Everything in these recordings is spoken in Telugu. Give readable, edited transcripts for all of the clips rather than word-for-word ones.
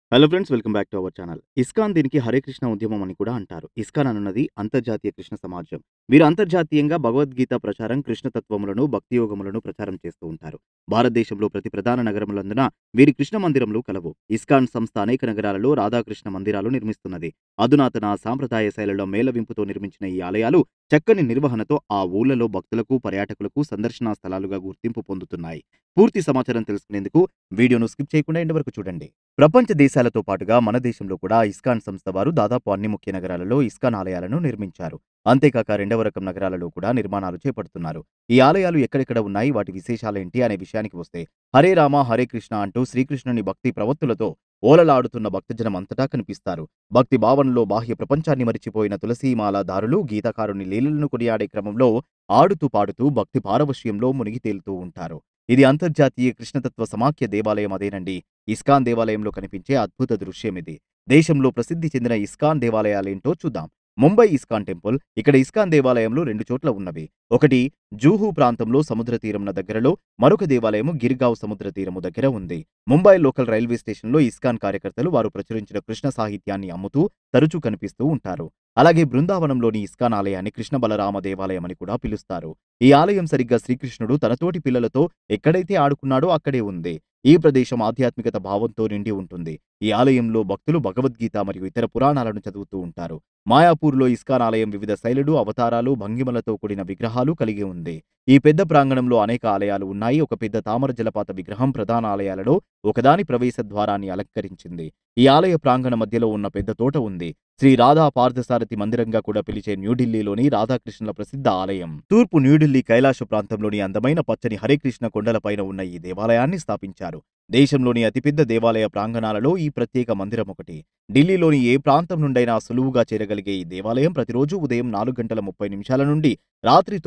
Hello friends, welcome back to our channel. ISKCON దీనికి హరే కృష్ణ ఉద్యమం అని కూడా అంటారు. ఇస్కాన్ అనున్నది అంతర్జాతీయ కృష్ణ సమాజం. వీరు అంతర్జాతీయంగా భగవద్గీత ప్రచారం, కృష్ణ తత్వములను, భక్తి యోగములను ప్రచారం చేస్తూ ఉంటారు. భారతదేశంలో ప్రతి ప్రధాన నగరములందున వీరి కృష్ణ మందిరములు కలవు. ఇస్కాన్ సంస్థ అనేక నగరాలలో రాధాకృష్ణ మందిరాలు నిర్మిస్తున్నది. అధునాతన సాంప్రదాయ శైలిలో మేళవింపుతో నిర్మించిన ఈ ఆలయాలు చక్కని నిర్వహణతో ఆ ఊళ్లలో భక్తులకు, పర్యాటకులకు సందర్శనా స్థలాలుగా గుర్తింపు పొందుతున్నాయి. పూర్తి సమాచారం తెలుసుకునేందుకు వీడియోను స్కిప్ చేయకుండా ఎండ్ వరకు చూడండి. ప్రపంచ దేశాలతో పాటుగా మన దేశంలో కూడా ఇస్కాన్ సంస్థ వారు దాదాపు అన్ని ముఖ్య నగరాలలో ఇస్కాన్ ఆలయాలను నిర్మించారు. అంతేకాక రెండవ రకం నగరాలలో కూడా నిర్మాణాలు చేపడుతున్నారు. ఈ ఆలయాలు ఎక్కడెక్కడ ఉన్నాయి, వాటి విశేషాలేంటి అనే విషయానికి వస్తే, హరే రామ హరే కృష్ణ అంటూ శ్రీకృష్ణుని భక్తి ప్రవత్తులతో ఓలలాడుతున్న భక్తజనం అంతటా కనిపిస్తారు. భక్తి భావనలో బాహ్య ప్రపంచాన్ని మరిచిపోయిన తులసీమాల దారులు గీతకారుని లీలలను కొనియాడే క్రమంలో ఆడుతూ పాడుతూ భక్తి పారవశ్యంలో మునిగి తేలుతూ ఉంటారు. ఇది అంతర్జాతీయ కృష్ణతత్వ సమాఖ్య దేవాలయం అదేనండి. ఇస్కాన్ దేవాలయంలో కనిపించే అద్భుత దృశ్యమిది. దేశంలో ప్రసిద్ధి చెందిన ఇస్కాన్ దేవాలయాలేంటో చూద్దాం. Mumbai ISKCON temple. ఇక్కడ ఇస్కాన్ దేవాలయంలో 2 చోట్ల ఉన్నవి. ఒకటి జూహు ప్రాంతంలో సముద్ర తీరంన దగ్గరలో, మరొక దేవాలయము గిర్గావ్ సముద్ర తీరము దగ్గర ఉంది. ముంబై లోకల్ రైల్వే స్టేషన్లో ఇస్కాన్ కార్యకర్తలు వారు ప్రచురించిన కృష్ణ సాహిత్యాన్ని అమ్ముతూ తరచూ కనిపిస్తూ ఉంటారు. అలాగే బృందావనంలోని ఇస్కాన్ ఆలయాన్ని కృష్ణ బలరామ దేవాలయం అని కూడా పిలుస్తారు. ఈ ఆలయం సరిగ్గా శ్రీకృష్ణుడు తన తోటి పిల్లలతో ఎక్కడైతే ఆడుకున్నాడో అక్కడే ఉంది. ఈ ప్రదేశం ఆధ్యాత్మికత భావంతో నిండి ఉంటుంది. ఈ ఆలయంలో భక్తులు భగవద్గీత మరియు ఇతర పురాణాలను చదువుతూ ఉంటారు. మాయాపూర్లో ఇస్కాన్ ఆలయం వివిధ శైలులు, అవతారాలు, భంగిమలతో కూడిన విగ్రహాలు కలిగి ఉంది. ఈ పెద్ద ప్రాంగణంలో అనేక ఆలయాలు ఉన్నాయి. ఒక పెద్ద తామర జలపాత విగ్రహం ప్రధాన ఆలయాలలో ఒకదాని ప్రవేశ ద్వారాన్ని అలంకరించింది. ఈ ఆలయ ప్రాంగణ మధ్యలో ఉన్న పెద్ద తోట ఉంది. శ్రీ రాధా పార్థసారథి మందిరంగా కూడా పిలిచే న్యూఢిల్లీలోని రాధాకృష్ణుల ప్రసిద్ధ ఆలయం. తూర్పు న్యూఢిల్లీ కైలాస ప్రాంతంలోని అందమైన పచ్చని హరేకృష్ణ కొండలపైన ఉన్న ఈ దేవాలయాన్ని స్థాపించారు. దేశంలోని అతిపెద్ద దేవాలయ ప్రాంగణాలలో ఈ ప్రత్యేక మందిరం ఒకటి. ఢిల్లీలోని ఏ ప్రాంతం నుండైనా సులువుగా చేరగలిగే ఈ దేవాలయం ప్రతిరోజు ఉదయం 4:30 నుండి రాత్రి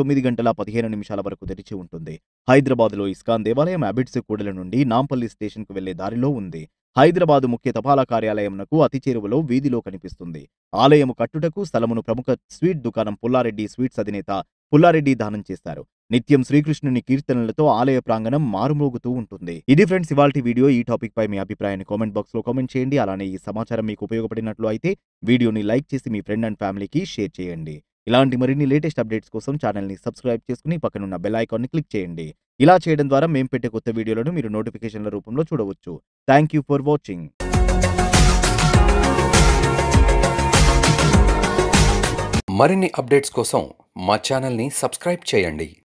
9:15 వరకు తెరిచి ఉంటుంది. హైదరాబాద్లో ఇస్కాన్ దేవాలయం అబిడ్స్ కూడలి నుండి నాంపల్లి స్టేషన్కు వెళ్లే దారిలో ఉంది. హైదరాబాదు ముఖ్య తపాలా కార్యాలయంనకు అతి చేరువలో వీధిలో కనిపిస్తుంది. ఆలయము కట్టుటకు స్థలమును ప్రముఖ స్వీట్ దుకాణం పుల్లారెడ్డి స్వీట్స్ అధినేత పుల్లారెడ్డి దానం చేశారు. నిత్యం శ్రీకృష్ణుని కీర్తనలతో ఆలయ ప్రాంగణం మారుమోగుతూ ఉంటుంది. ఇది ఫ్రెండ్స్ ఇవాల్టి వీడియో. ఈ టాపిక్ పై మీ అభిప్రాయాన్ని కామెంట్ బాక్స్ లో కామెంట్ చేయండి. అలానే ఈ సమాచారం మీకు ఉపయోగపడినట్లు అయితే వీడియోని లైక్ చేసి మీ ఫ్రెండ్ అండ్ ఫ్యామిలీకి షేర్ చేయండి. ఇలాంటి మరిన్ని లేటెస్ట్ అప్డేట్స్ కోసం ఛానల్ ని సబ్స్క్రైబ్ చేసుకుని పక్కనున్న బెల్ ఐకాన్ ని క్లిక్ చేయండి. ఇలా చేయడం ద్వారా మేము పెట్టే కొత్త వీడియోలను మీరు నోటిఫికేషన్ల రూపంలో చూడవచ్చు. Thank you for watching. మరిన్ని అప్డేట్స్ కోసం మా ఛానల్ని సబ్స్క్రైబ్ చేయండి.